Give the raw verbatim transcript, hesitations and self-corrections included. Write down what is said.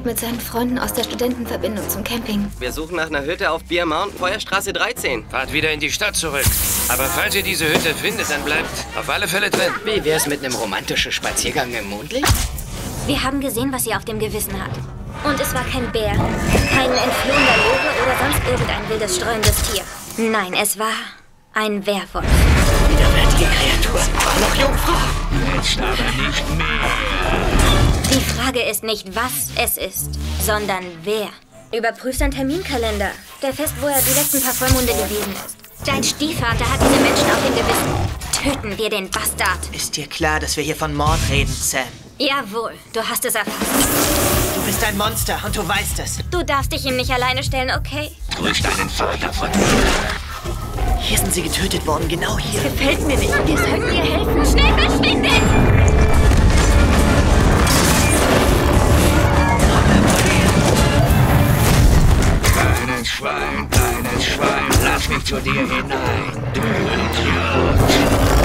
mit seinen Freunden aus der Studentenverbindung zum Camping. Wir suchen nach einer Hütte auf Bear Mountain, Feuerstraße dreizehn. Fahrt wieder in die Stadt zurück. Aber falls ihr diese Hütte findet, dann bleibt auf alle Fälle drin. Wie wär's mit einem romantischen Spaziergang im Mondlicht? Wir haben gesehen, was sie auf dem Gewissen hat. Und es war kein Bär, kein entflohener Löwe oder sonst irgendein wildes, streuendes Tier. Nein, es war ein Werwolf. Widerwärtige Kreatur. War noch Jungfrau. Jetzt aber nicht mehr. Die Frage ist nicht, was es ist, sondern wer. Überprüf seinen Terminkalender. Der Fest, wo er die letzten paar Vollmonde gewesen ist. Dein Stiefvater hat diese Menschen auf dem Gewissen. Töten wir den Bastard. Ist dir klar, dass wir hier von Mord reden, Sam? Jawohl, du hast es erfasst. Du bist ein Monster und du weißt es. Du darfst dich ihm nicht alleine stellen, okay? Grüß deinen Vater von mir. Hier sind sie getötet worden, genau hier. Gefällt mir nicht. Wir sollten ihr helfen. Schnell verschwindet! Kleines Schwein, kleines Schwein, lass mich zu dir hinein, du Idiot.